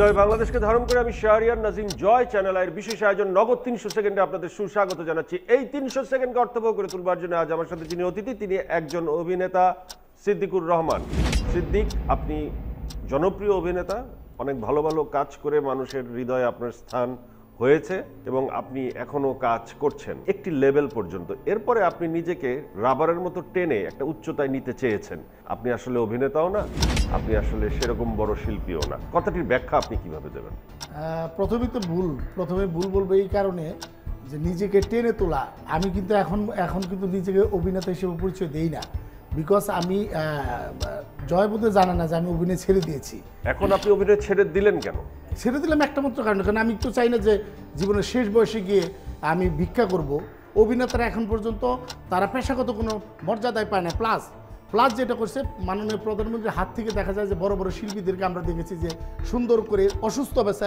হৃদয় বাংলাদেশকে ধারণ করে আমি শাহরিয়ার নাজিম জয় চ্যানেল এর বিশেষ আয়োজন নগদ 300 সেকেন্ডে আপনাদের সুস্বাগত জানাচ্ছি। এই 300 সেকেন্ডকে অর্থবহ করে তুলবার জন্য আজ আমার সাথে যিনি অতিথি তিনি একজন অভিনেতা সিদ্দিকুর রহমান। সিদ্দিক, আপনি জনপ্রিয় অভিনেতা, অনেক ভালো ভালো কাজ করে মানুষের হৃদয়ে আপনার স্থান হয়েছে এবং আপনি এখনো কাজ করছেন একটি লেভেল পর্যন্ত। এরপরে আপনি নিজেকে রাবারের মতো টেনে একটা উচ্চতায় নিতে চেয়েছেন। আপনি আসলে অভিনেতাও না, আপনি আসলে সেরকম বড় শিল্পীও না। কথাটির ব্যাখ্যা আপনি কিভাবে দেবেন? প্রথমে ভুল বলবো এই কারণে যে নিজেকে টেনে তোলা। আমি কিন্তু এখন কিন্তু নিজেকে অভিনেতা হিসেবে পরিচয় দেই না, বিকজ আমি জয় বোধে জানা না যে আমি অভিনয় ছেড়ে দিয়েছি। এখন আপনি অভিনয় ছেড়ে দিলেন কেন? ছেড়ে দিলাম একটা মাত্র কারণে, কারণ আমি তো চাই না যে জীবনের শেষ বয়সে গিয়ে আমি ভিক্ষা করব। অভিনেতারা এখন পর্যন্ত তারা পেশাগত কোনো মর্যাদায় পায় না। প্লাস যেটা করছে মাননীয় প্রধানমন্ত্রীর হাত থেকে দেখা যায় যে বড় বড় শিল্পীদেরকে আমরা দেখেছি যে সুন্দর করে অসুস্থ অবস্থা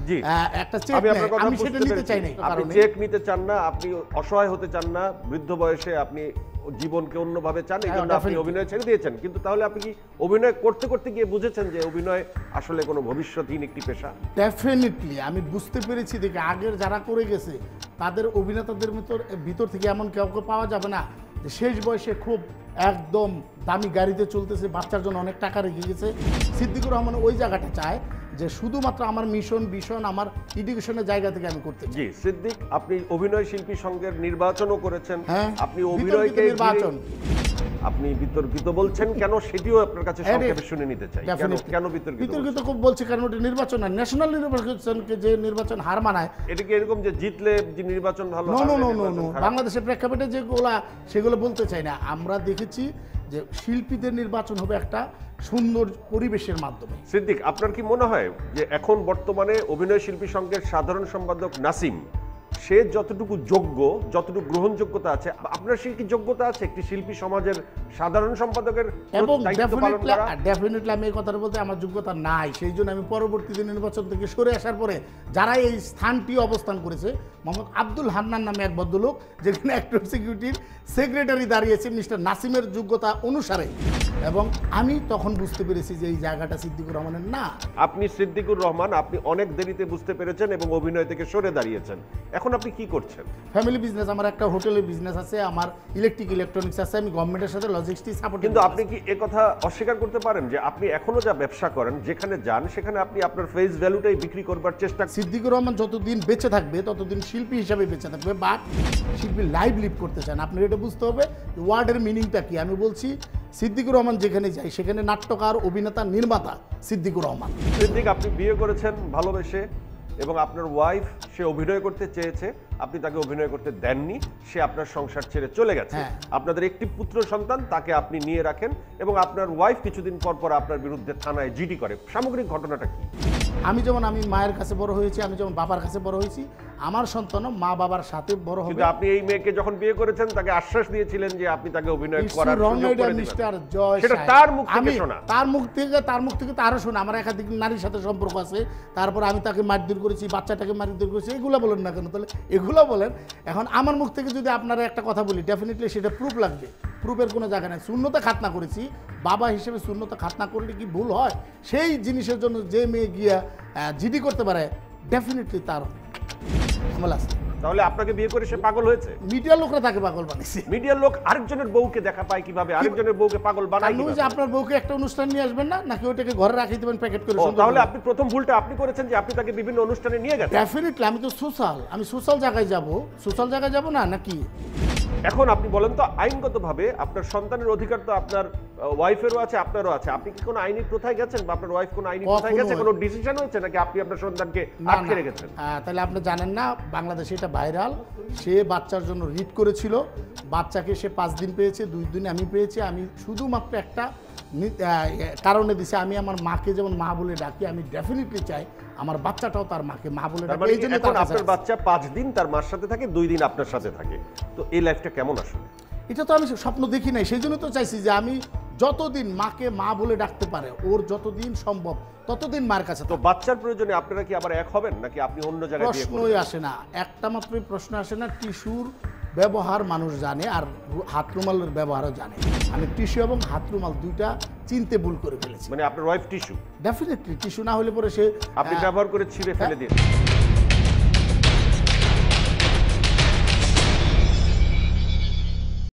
একটা চেক আমি সেটা নিতে চাই না। আপনি চেক নিতে চান না, আপনি অসহায় হতে চান না, বৃদ্ধ বয়সে আপনি জীবনকে অন্যভাবে চান, এই জন্য আপনি অভিনয় ছেড়ে দিয়েছেন। কিন্তু তাহলে আপনি কি অভিনয় করতে করতে গিয়ে বুঝেছেন যে অভিনয় আসলে কোনো ভবিষ্যৎহীন একটি পেশা? ডেফিনেটলি আমি বুঝতে পেরেছি দেখে আগের যারা করে গেছে তাদের অভিনেতাদের ভিতর থেকে এমন কাউকে পাওয়া যাবে না যে শেষ বয়সে খুব একদম দামি গাড়িতে চলতেছে, বাচ্চার জন্য অনেক টাকা রেখে গেছে। সিদ্দিকুর রহমান ওই জায়গাটা চায় যে শুধুমাত্র আমার মিশন আমার এডুকেশনের জায়গা থেকে আমি করতে চাই। জি সিদ্দিক, আপনি অভিনয় শিল্পী সংঘের নির্বাচনও করেছেন। হ্যাঁ, আপনি অভিনয়কে নির্বাচন আপনি বিতর্কিত বলছেন কেন, সেটিও আপনার কাছে সংক্ষেপে শুনে নিতে চাই। কেন বিতর্কিত খুব বলছি? কারণ ওটা নির্বাচন না, ন্যাশনাল নির্বাচনকে যে নির্বাচন হার মানায়। এটা কি এরকম যে জিতলে যে নির্বাচন ভালো? নো, বাংলাদেশের প্রেক্ষাপটে সেগুলো বলতে চাই না। আমরা দেখেছি যে শিল্পীদের নির্বাচন হবে একটা সুন্দর পরিবেশের মাধ্যমে। সিদ্দিক, আপনার কি মনে হয় যে এখন বর্তমানে অভিনয় শিল্পী সংঘের সাধারণ সম্পাদক নাসিম, সে যতটুকু যোগ্য, যতটুকু গ্রহণযোগ্যতা আছে, আপনার সেই কি যোগ্যতা আছে একটি শিল্পী সমাজের সাধারণ সম্পাদকের? এবং ডেফিনেটলি আমি এই কথাটা বলতে আমার যোগ্যতা নাই। সেই জন্য আমি পরবর্তী দিন নির্বাচন থেকে সরে আসার পরে যারা এই স্থানটি অবস্থান করেছে, মোহাম্মদ আব্দুল হান্নান নামে এক ভদ্রলোক, যেখানে অ্যাক্টর সিকিউরিটির সেক্রেটারি দাঁড়িয়েছে মিস্টার নাসিমের যোগ্যতা অনুসারে, এবং আমি তখন বুঝতে পেরেছি যে এই জায়গাটা সিদ্দিকুর রহমানের না। আপনি সিদ্দিকুর রহমান, আপনি অনেক দেরিতে বুঝতে পেরেছেন এবং অভিনয় থেকে সরে দাঁড়িয়েছেন। এখন আপনি কি করছেন? ফ্যামিলি বিজনেস, আমার একটা হোটেলের বিজনেস আছে, আমার ইলেকট্রনিক্স আছে, আমি গভর্নমেন্টের সাথে লজিস্টিক্স সাপোর্ট। কিন্তু আপনি কি কথা অস্বীকার করতে পারেন যে আপনি এখনো যা ব্যবসা করেন, যেখানে যান সেখানে আপনি আপনার ফেস ভ্যালুটাই বিক্রি করবার চেষ্টা? সিদ্দিকুর রহমান যতদিন বেঁচে থাকবে ততদিন শিল্পী হিসাবে বেঁচে থাকবে, বাট শিল্পী লাইভ লিভ করতে চান। আপনার এটা বুঝতে হবে ওয়ার্ডের মিনিংটা কি। আমি বলছি সিদ্দিকুর রহমান যেখানে যায় সেখানে নাট্যকার, অভিনেতা, নির্মাতা সিদ্দিকুর রহমান। সিদ্দিক, আপনি বিয়ে করেছেন ভালোবেসে এবং আপনার ওয়াইফ সে অভিনয় করতে চেয়েছে, আপনি তাকে অভিনয় করতে দেননি, সে আপনার সংসার ছেড়ে চলে গেছে। আপনাদের একটি পুত্র সন্তান, তাকে আপনি নিয়ে রাখেন এবং আপনার ওয়াইফ কিছুদিন পর পর আপনার বিরুদ্ধে থানায় জিডি করে। সামগ্রিক ঘটনাটা কি? আমি মায়ের কাছে বড় হয়েছি, আমি যেমন বাবার কাছে বড় হয়েছি, আমার সন্তানও মা বাবার সাথে বড় হবে। কিন্তু আপনি এই মেয়েকে যখন বিয়ে করেছেন তাকে আশ্বাস দিয়েছিলেন যে আপনি তাকে অভিনয় করার সুযোগ করে দিবেন। সেটা তার মুখ থেকে শোনা। তার মুখ থেকে তো আরো শোনা। আমার একাধিক নারীর সাথে সম্পর্ক আছে, তারপর আমি তাকে মারধর করেছি, বাচ্চাটাকে মারধর করেছি, এগুলো বলেন না কেন? তাহলে এগুলো বলেন। এখন আমার মুখ থেকে যদি আপনারা একটা কথা বলি, ডেফিনেটলি সেটা প্রুফ লাগবে। প্রুফের কোনো জায়গা নেই। শূন্যতা খাতনা করেছি, বাবা হিসেবে শূন্যতা খাতনা করলে কি ভুল হয়? সেই জিনিসের জন্য যে মেয়ে গিয়া জিডি করতে পারে, ডেফিনেটলি তার আমল আছে। তাহলে আপনাকে বিয়ে করে সে পাগল হয়েছে? মিডিয়ার লোকরা তাকে পাগল বানাইছে। মিডিয়ার লোক আরেকজনের বউকে দেখা পায় কিভাবে, আরেকজনের বউকে পাগল বানায় কিভাবে? যে আপনার বউকে একটা অনুষ্ঠান নিয়ে আসবেন না, নাকি ওটাকে ঘরে রাখি দিবেন প্যাকেট করে? তাহলে আপনি প্রথম ভুলটা আপনি করেছেন যে আপনি তাকে বিভিন্ন অনুষ্ঠানে নিয়ে গেছেন। ডেফিনেটলি আমি তো সোশ্যাল জায়গায় যাব না নাকি? এখন আপনি বলেন তো, আইনগতভাবে আপনার সন্তানের অধিকার তো আপনার ওয়াইফেরও আছে, আপনারও আছে। আপনি কি কোনো আইনি প্রথায় গেছেন বা আপনার ওয়াইফ কোনো আইনি প্রথায় গেছে? কোনো ডিসিশন হয়েছে নাকি আপনি আপনার সন্তানকে আটকে রেখেছেন? তাহলে আপনি জানেন না, বাংলাদেশে এটা ভাইরাল। সে বাচ্চার জন্য রিট করেছিল, বাচ্চাকে সে 5 দিন পেয়েছে, 2 দিন আমি পেয়েছি। আমি শুধুমাত্র একটা কারণে দিছি, আমি আমার মাকে যেমন মা বলে ডাকি, আমি ডেফিনেটলি চাই আমার বাচ্চাটাও তার মাকে মা বলে ডাকে। এই জন্য আপনার বাচ্চা 5 দিন তার মার সাথে থাকে, 2 দিন আপনার সাথে থাকে। তো এই লাইফটা কেমন আসলে? এটা তো আমি স্বপ্ন দেখি নাই, সেই জন্য তো চাইছি যে আমি যতদিন মাকে মা বলে ডাকতে পারে, ওর যতদিন সম্ভব ততদিন মার কাছে। তো বাচ্চার প্রয়োজনে আপনারা কি আবার এক হবেন নাকি আপনি অন্য জায়গায় বিয়ে করবেন? প্রশ্নই আসে না, একটা মাত্রই প্রশ্ন আসে না। টিস্যুর ব্যবহার মানুষ জানে, আর হাত রুমালের ব্যবহারও জানে। আমি টিস্যু এবং হাত রুমাল দুইটা চিনতে ভুল করে ফেলেছি। মানে আপনার ওয়াইফ টিস্যু ডেফিনেটলি টিস্যু না হলে পরে সে আপনি ব্যবহার করে ছিঁড়ে ফেলে দিন।